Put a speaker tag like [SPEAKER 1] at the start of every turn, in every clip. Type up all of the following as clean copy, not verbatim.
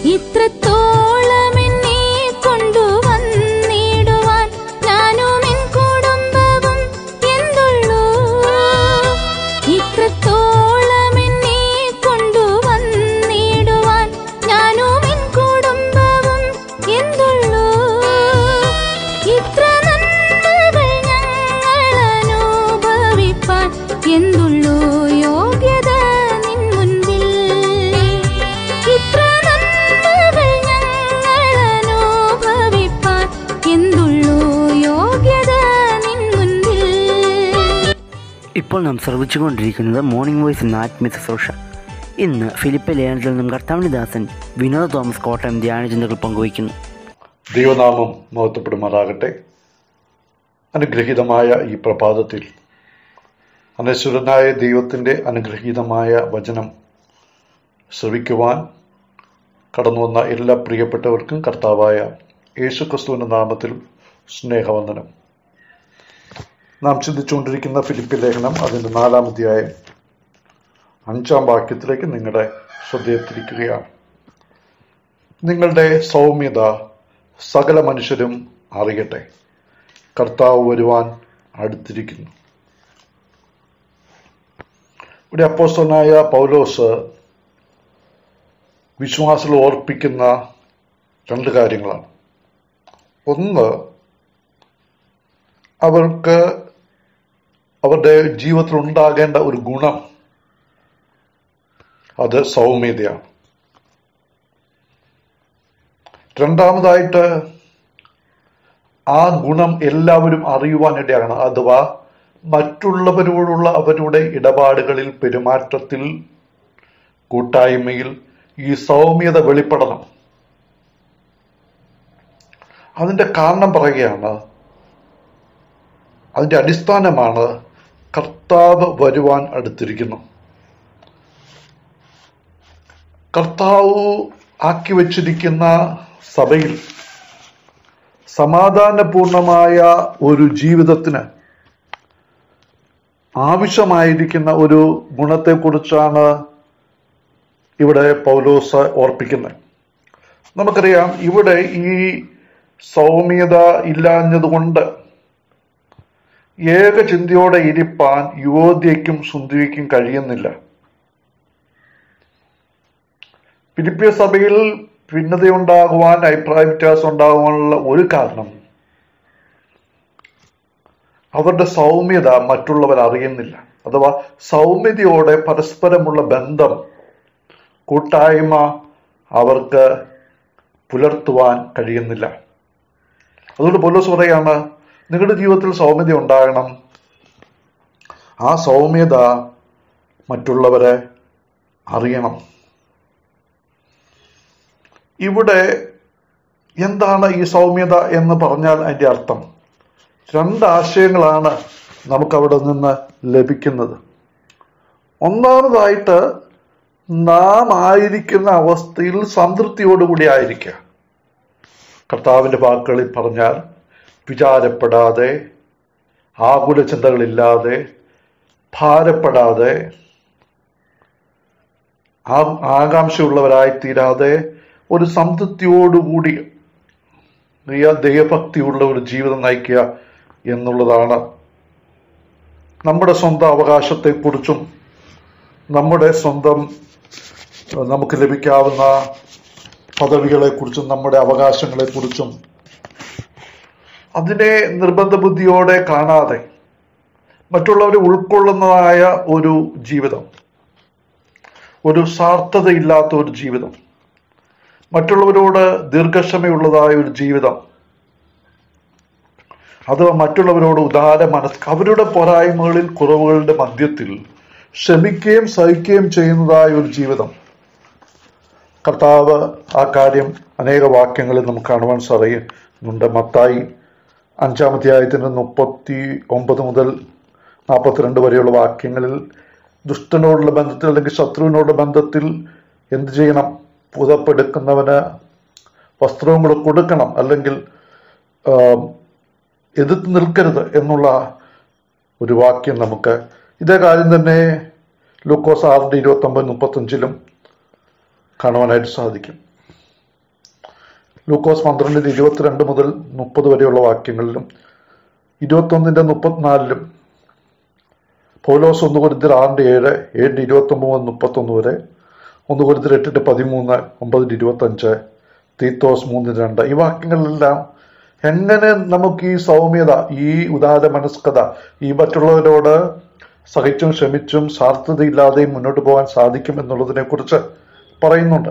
[SPEAKER 1] ഇത്രത്തോളം എന്നെ കൊണ്ടുവന്നിടുവാൻ ഞാനും എൻ കുടുംബവും എന്തുള്ളൂ. ഇത്രത്തോളം എന്നെ കൊണ്ടുവന്നിടുവാൻ ഞാനും എൻ കുടുംബവും എന്തുള്ളൂ. ഇത്ര നന്മകൾ ഞങ്ങൾ അനുഭവിപ്പാൻ എന്തുള്ളൂ യോഗ്യത നിൻ മുൻപിൽ. ഇത്ര നന്മകൾ ഞങ്ങൾ അനുഭവിപ്പാൻ എന്തുള്ളൂ യോഗ്യത നിൻ മുൻപിൽ.
[SPEAKER 2] ഇപ്പോൾ നാം ശ്രവിച്ചുകൊണ്ടിരിക്കുന്നത് മോർണിംഗ് വോയിസ് എന്ന ആത്മീയ ശുശ്രൂഷ. ഇന്ന് ഫിലിപ്പ് ലേഖനത്തിൽ നിന്നും കർത്താവിന്റെ ദാസൻ വിനോദ് തോമസ് കോട്ടയം ധ്യാനചിന്തകൾ പങ്കുവയ്ക്കുന്നു.
[SPEAKER 3] ദൈവനാമം മഹത്വപ്പെടുമാറാകട്ടെ. അനുഗ്രഹീതമായ ഈ പ്രഭാതത്തിൽ അനശ്വരനായ ദൈവത്തിൻ്റെ അനുഗ്രഹീതമായ വചനം ശ്രവിക്കുവാൻ കടന്നു വന്ന എല്ലാ പ്രിയപ്പെട്ടവർക്കും കർത്താവായ യേശുക്രിസ്തുവിൻ്റെ നാമത്തിൽ സ്നേഹവന്ദനം. നാം ചിന്തിച്ചുകൊണ്ടിരിക്കുന്ന ഫിലിപ്പി ലേഖനം അതിൻ്റെ 4-ാം അധ്യായം 5-ാം വാക്യത്തിലേക്ക് നിങ്ങളുടെ ശ്രദ്ധയെത്തിരിക്കുകയാണ്. നിങ്ങളുടെ സൗമ്യത സകല മനുഷ്യരും അറിയട്ടെ, കർത്താവ് വരുവാൻ അടുത്തിരിക്കുന്നു. ഇവിടെ അപ്പോസ്തലനായ പൗലോസ് വിശ്വാസികൾ ഓർപ്പിക്കുന്ന 2 കാര്യങ്ങളാണ്. ഒന്ന്, അവർക്ക് അവരുടെ ജീവിതത്തിൽ ഉണ്ടാകേണ്ട ഒരു ഗുണം, അത് സൗമ്യതയാണ്. രണ്ടാമതായിട്ട്, ആ ഗുണം എല്ലാവരും അറിയുവാനിടയാണ്. അഥവാ മറ്റുള്ളവരോടുള്ള അവരുടെ ഇടപാടുകളിൽ, പെരുമാറ്റത്തിൽ, കൂട്ടായ്മയിൽ ഈ സൗമ്യത വെളിപ്പെടണം. അതിൻ്റെ കാരണം പറയുകയാണ്, അതിൻ്റെ അടിസ്ഥാനമാണ് കർത്താവ് വരുവാൻ അടുത്തിരിക്കുന്നു. കർത്താവ് ആക്കി വച്ചിരിക്കുന്ന സഭയിൽ സമാധാനപൂർണമായ ഒരു ജീവിതത്തിന് ആവശ്യമായിരിക്കുന്ന ഒരു ഗുണത്തെക്കുറിച്ചാണ് ഇവിടെ പൗലോസ് ഓർപ്പിക്കുന്നത്. നമുക്കറിയാം, ഇവിടെ ഈ സൗമ്യത ഇല്ലാഞ്ഞതുകൊണ്ട് ഏക ചിന്തയോടെ ഇരിപ്പാൻ യുവതിക്കും സുന്ദരിക്കും കഴിയുന്നില്ല. ഫിലിപ്പിയ സഭയിൽ ഭിന്നതയുണ്ടാകുവാൻ, അഭിപ്രായ വ്യത്യാസം ഉണ്ടാകുവാനുള്ള ഒരു കാരണം അവരുടെ സൗമ്യത മറ്റുള്ളവർ അറിയുന്നില്ല. അഥവാ സൗമ്യതയോടെ പരസ്പരമുള്ള ബന്ധം, കൂട്ടായ്മ അവർക്ക് പുലർത്തുവാൻ കഴിയുന്നില്ല. അതുകൊണ്ട് പൗലോസ് പറയാണ്, നിങ്ങളുടെ ജീവിതത്തിൽ സൗമ്യത ഉണ്ടാകണം. ആ സൗമ്യത മറ്റുള്ളവരെ അറിയണം. ഇവിടെ എന്താണ് ഈ സൗമ്യത എന്ന് പറഞ്ഞാൽ അതിൻ്റെ അർത്ഥം? 2 ആശയങ്ങളാണ് നമുക്കവിടെ നിന്ന് ലഭിക്കുന്നത്. ഒന്നാമതായിട്ട്, നാം ആയിരിക്കുന്ന അവസ്ഥയിൽ സംതൃപ്തിയോടുകൂടി ആയിരിക്കുക. കർത്താവിൻ്റെ വാക്കുകളിൽ പറഞ്ഞാൽ, വിചാരപ്പെടാതെ, ആകുല ചിന്തകളില്ലാതെ, ഭാരപ്പെടാതെ, ആകാംക്ഷയുള്ളവരായിത്തീരാതെ ഒരു സംതൃപ്തിയോടുകൂടി ദൈവഭക്തിയുള്ള ഒരു ജീവിതം നയിക്കുക എന്നുള്ളതാണ്. നമ്മുടെ സ്വന്തം അവകാശത്തെക്കുറിച്ചും നമ്മുടെ സ്വന്തം നമുക്ക് ലഭിക്കാവുന്ന പദവികളെക്കുറിച്ചും നമ്മുടെ അവകാശങ്ങളെക്കുറിച്ചും അതിനെ നിർബന്ധ ബുദ്ധിയോടെ കാണാതെ മറ്റുള്ളവരെ ഉൾക്കൊള്ളുന്നതായ ഒരു ജീവിതം, ഒരു സ്വാർത്ഥതയില്ലാത്ത ഒരു ജീവിതം, മറ്റുള്ളവരോട് ദീർഘക്ഷമയുള്ളതായ ഒരു ജീവിതം, അത് മറ്റുള്ളവരോട് ഉദാര മനസ്സ്, അവരുടെ പോരായ്മകളിൽ, കുറവുകളുടെ മധ്യത്തിൽ ക്ഷമിക്കുകയും സഹിക്കുകയും ചെയ്യുന്നതായ ഒരു ജീവിതം. കർത്താവ് ആ കാര്യം അനേക വാക്യങ്ങളിൽ നമുക്ക് കാണുവാൻ സാധിക്കുന്നുണ്ട്. മത്തായി 5-ാം അധ്യായത്തിന് 39 മുതൽ 42 വരെയുള്ള വാക്യങ്ങളിൽ ദുഷ്ടനോടുള്ള ബന്ധത്തിൽ അല്ലെങ്കിൽ ശത്രുവിനോടുള്ള ബന്ധത്തിൽ എന്ത് ചെയ്യണം? പുതപ്പെടുക്കുന്നവന് വസ്ത്രവും കൂടെ കൊടുക്കണം, അല്ലെങ്കിൽ എതിർത്ത് നിൽക്കരുത് എന്നുള്ള ഒരു വാക്യം നമുക്ക് ഇതേ കാര്യം തന്നെ ലൂക്കോസ് 6:29-35 കാണുവാനായിട്ട് സാധിക്കും. ലൂക്കോസ് 12:22 മുതൽ 30 വരെയുള്ള വാക്യങ്ങളിലും 21:34 പൗലോസ് 1 കൊരിന്ത്യർ 6:7 7:29-31 വരെ 1 കൊരിന്ത്യർ 8:13 9:25 തീത്തോസ് 3:2 ഈ വാക്യങ്ങളിലെല്ലാം എങ്ങനെ നമുക്ക് ഈ സൗമ്യത, ഈ ഉദാര മനസ്കത, ഈ മറ്റുള്ളവരോട് സഹിച്ചും ക്ഷമിച്ചും സ്വാർത്ഥതയില്ലാതെയും മുന്നോട്ട് പോകാൻ സാധിക്കും എന്നുള്ളതിനെ കുറിച്ച് പറയുന്നുണ്ട്.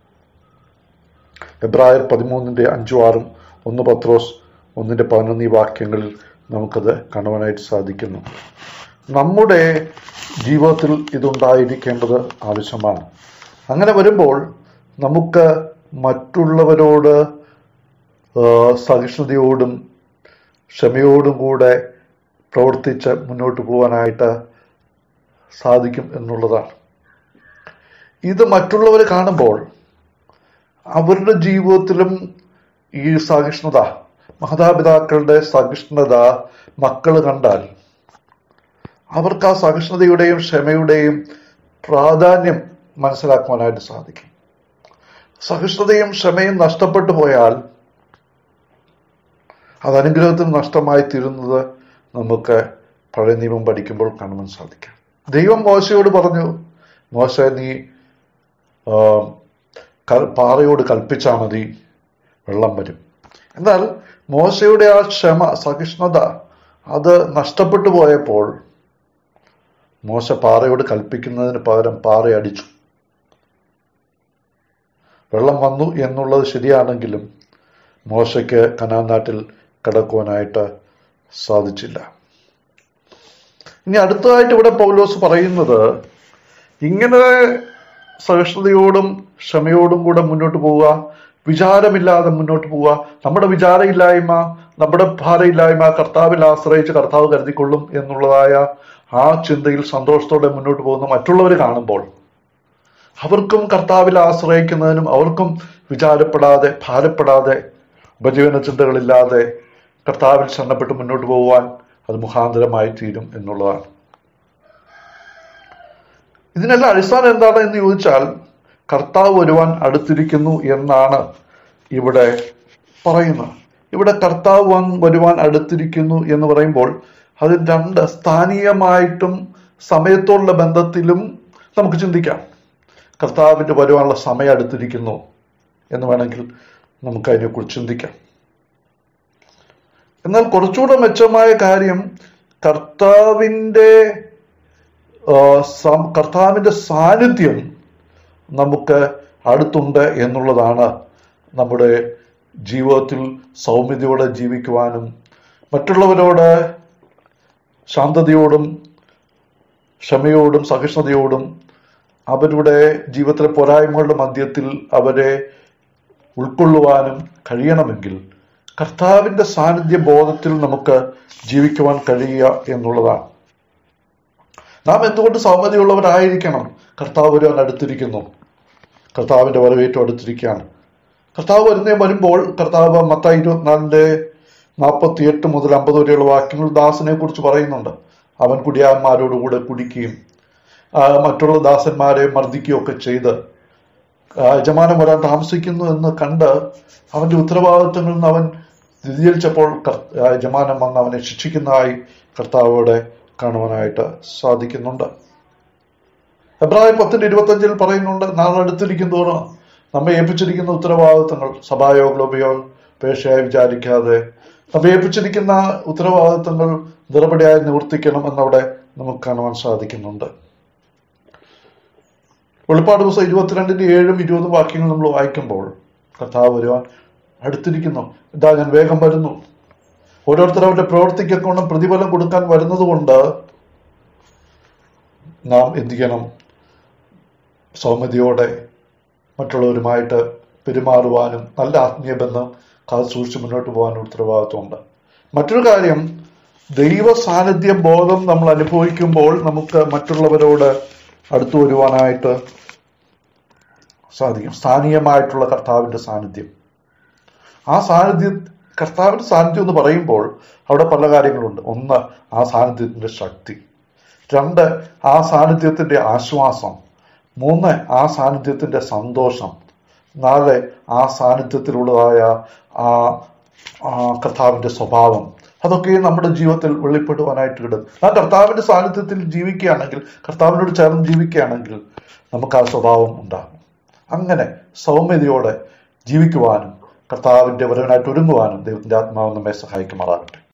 [SPEAKER 3] എബ്രായർ 13:5-6 1 പത്രോസ് 1:11 ഈ വാക്യങ്ങളിൽ നമുക്കത് കാണുവാനായിട്ട് സാധിക്കുന്നു. നമ്മുടെ ജീവിതത്തിൽ ഇതുണ്ടായിരിക്കേണ്ടത് ആവശ്യമാണ്. അങ്ങനെ വരുമ്പോൾ നമുക്ക് മറ്റുള്ളവരോട് സഹിഷ്ണുതയോടും ക്ഷമയോടും കൂടെ പ്രവർത്തിച്ച് മുന്നോട്ട് പോകാനായിട്ട് സാധിക്കും എന്നുള്ളതാണ്. ഇത് മറ്റുള്ളവർ കാണുമ്പോൾ അവരുടെ ജീവിതത്തിലും ഈ സഹിഷ്ണുത, മാതാപിതാക്കളുടെ സഹിഷ്ണുത മക്കൾ കണ്ടാൽ അവർക്ക് ആ സഹിഷ്ണുതയുടെയും ക്ഷമയുടെയും പ്രാധാന്യം മനസ്സിലാക്കുവാനായിട്ട് സാധിക്കും. സഹിഷ്ണുതയും ക്ഷമയും നഷ്ടപ്പെട്ടു പോയാൽ അത് അനുഗ്രഹത്തിന് നഷ്ടമായി തീരുന്നത് നമുക്ക് പഴയ നിയമം പഠിക്കുമ്പോൾ കാണുവാൻ സാധിക്കാം. ദൈവം മോശയോട് പറഞ്ഞു, മോശ നീ പാറയോട് കൽപ്പിച്ചാൽ മതി, വെള്ളം വരും. എന്നാൽ മോശയുടെ ആ ക്ഷമ, സഹിഷ്ണുത അത് നഷ്ടപ്പെട്ടു പോയപ്പോൾ മോശ പാറയോട് കൽപ്പിക്കുന്നതിന് പകരം പാറയടിച്ചു. വെള്ളം വന്നു എന്നുള്ളത് ശരിയാണെങ്കിലും മോശയ്ക്ക് കനാൻ നാട്ടിൽ കടക്കുവാനായിട്ട് സാധിച്ചില്ല. ഇനി അടുത്തതായിട്ട് ഇവിടെ പൗലോസ് പറയുന്നത്, ഇങ്ങനെ സഹിഷ്ണുതയോടും ക്ഷമയോടും കൂടെ മുന്നോട്ട് പോവുക, വിചാരമില്ലാതെ മുന്നോട്ട് പോവുക. നമ്മുടെ വിചാരമില്ലായ്മ, നമ്മുടെ ഭാരമില്ലായ്മ കർത്താവിൽ ആശ്രയിച്ച് കർത്താവ് കരുതിക്കൊള്ളും എന്നുള്ളതായ ആ ചിന്തയിൽ സന്തോഷത്തോടെ മുന്നോട്ട് പോകുന്ന മറ്റുള്ളവർ കാണുമ്പോൾ അവർക്കും കർത്താവിൽ ആശ്രയിക്കുന്നതിനും അവർക്കും വിചാരപ്പെടാതെ, ഭാരപ്പെടാതെ, ഉപജീവന ചിന്തകളില്ലാതെ കർത്താവിൽ ശരണപ്പെട്ട് മുന്നോട്ട് പോകുവാൻ അത് മുഖാന്തരമായി തീരും എന്നുള്ളതാണ്. ഇതിനെല്ലാം അടിസ്ഥാനം എന്താണ് എന്ന് ചോദിച്ചാൽ, കർത്താവ് വരുവാൻ അടുത്തിരിക്കുന്നു എന്നാണ് ഇവിടെ പറയുന്നത്. ഇവിടെ കർത്താവ് വരുവാൻ അടുത്തിരിക്കുന്നു എന്ന് പറയുമ്പോൾ അത് രണ്ട് സ്ഥാനീയമായിട്ടും സമയത്തോടുള്ള ബന്ധത്തിലും നമുക്ക് ചിന്തിക്കാം. കർത്താവിൻ്റെ വരുവാനുള്ള സമയം അടുത്തിരിക്കുന്നു എന്ന് വേണമെങ്കിൽ നമുക്ക് അതിനെക്കുറിച്ച് ചിന്തിക്കാം. എന്നാൽ കുറച്ചുകൂടെ മെച്ചമായ കാര്യം കർത്താവിൻ്റെ സാന്നിധ്യം നമുക്ക് അടുത്തുണ്ട് എന്നുള്ളതാണ്. നമ്മുടെ ജീവിതത്തിൽ സൗമ്യതയോടെ ജീവിക്കുവാനും മറ്റുള്ളവരോട് ശാന്തതയോടും ക്ഷമയോടും സഹിഷ്ണുതയോടും അവരുടെ ജീവിതത്തിലെ പോരായ്മകളുടെ മധ്യത്തിൽ അവരെ ഉൾക്കൊള്ളുവാനും കഴിയണമെങ്കിൽ കർത്താവിൻ്റെ സാന്നിധ്യ ബോധത്തിൽ നമുക്ക് ജീവിക്കുവാൻ കഴിയുക എന്നുള്ളതാണ്. നാം എന്തുകൊണ്ട് സൗമ്യതയുള്ളവരായിരിക്കണം? കർത്താവ് വരുവാൻ അടുത്തിരിക്കുന്നു, കർത്താവിൻ്റെ വരവേറ്റം അടുത്തിരിക്കുകയാണ്. കർത്താവ് വരുമ്പോൾ കർത്താവ് മത്തായി 24:48 മുതൽ 50 വരെയുള്ള വാക്യങ്ങൾ ദാസനെ കുറിച്ച് പറയുന്നുണ്ട്. അവൻ കുടിയാന്മാരോടുകൂടെ കുടിക്കുകയും മറ്റുള്ള ദാസന്മാരെ മർദ്ദിക്കുകയും ഒക്കെ ചെയ്ത് യജമാനൻ വരാൻ താമസിക്കുന്നു എന്ന് കണ്ട് അവന്റെ ഉത്തരവാദിത്വങ്ങളിൽ നിന്ന് അവൻ വ്യതിചലിച്ചപ്പോൾ യജമാനൻ വന്ന് അവനെ ശിക്ഷിക്കുന്നതായി കർത്താവോടെ കാണുവാനായിട്ട് സാധിക്കുന്നുണ്ട്. എബ്രായർ 10:25 പറയുന്നുണ്ട്, നാളെ അടുത്തിരിക്കും തോറും നമ്മെ ഏൽപ്പിച്ചിരിക്കുന്ന ഉത്തരവാദിത്വങ്ങൾ സഭായോഗ പേക്ഷയായി വിചാരിക്കാതെ നമ്മെ ഏൽപ്പിച്ചിരിക്കുന്ന ഉത്തരവാദിത്വങ്ങൾ നിറപടിയായി നിവർത്തിക്കണം എന്നവിടെ നമുക്ക് കാണുവാൻ സാധിക്കുന്നുണ്ട്. വെളിപ്പാട് ദിവസം 22:7-20 വാക്യങ്ങൾ നമ്മൾ വായിക്കുമ്പോൾ കർത്താവ് വരുവാൻ അടുത്തിരിക്കുന്നു. ഇതാ ഞാൻ വേഗം വരുന്നു. ഓരോരുത്തർ അവരുടെ പ്രവർത്തിക്കൊന്നും പ്രതിഫലം കൊടുക്കാൻ വരുന്നത് കൊണ്ട് നാം എന്ത് ചെയ്യണം? സൗമ്യതയോടെ മറ്റുള്ളവരുമായിട്ട് പെരുമാറുവാനും നല്ല ആത്മീയ ബന്ധം കാത്തു സൂക്ഷിച്ച് മുന്നോട്ട് പോകാനും ഉത്തരവാദിത്വമുണ്ട്. മറ്റൊരു കാര്യം, ദൈവ സാന്നിധ്യ ബോധം നമ്മൾ അനുഭവിക്കുമ്പോൾ നമുക്ക് മറ്റുള്ളവരോട് അടുത്തു വരുവാനായിട്ട് സാധിക്കും. സ്ഥാനീയമായിട്ടുള്ള കർത്താവിൻ്റെ സാന്നിധ്യം, ആ കർത്താവിൻ്റെ സാന്നിധ്യം എന്ന് പറയുമ്പോൾ അവിടെ പല കാര്യങ്ങളുണ്ട്. ഒന്ന്, ആ സാന്നിധ്യത്തിൻ്റെ ശക്തി. 2, ആ സാന്നിധ്യത്തിൻ്റെ ആശ്വാസം. 3, ആ സാന്നിധ്യത്തിൻ്റെ സന്തോഷം. നാളെ ആ സാന്നിധ്യത്തിലുള്ളതായ ആ കർത്താവിൻ്റെ സ്വഭാവം അതൊക്കെ നമ്മുടെ ജീവിതത്തിൽ വെളിപ്പെടുവാനായിട്ട് കിട്ടും. ആ കർത്താവിൻ്റെ സാന്നിധ്യത്തിൽ ജീവിക്കുകയാണെങ്കിൽ, കർത്താവിനോട് ചേർന്ന് ജീവിക്കുകയാണെങ്കിൽ നമുക്ക് ആ സ്വഭാവം ഉണ്ടാകും. അങ്ങനെ സൗമ്യതയോടെ ജീവിക്കുവാനും കർത്താവിൻ്റെ വരവിനായിട്ട് ഒരുങ്ങുവാനും ദൈവത്തിൻ്റെ ആത്മാവ് നമ്മെ സഹായിക്കുമാറാകട്ടെ.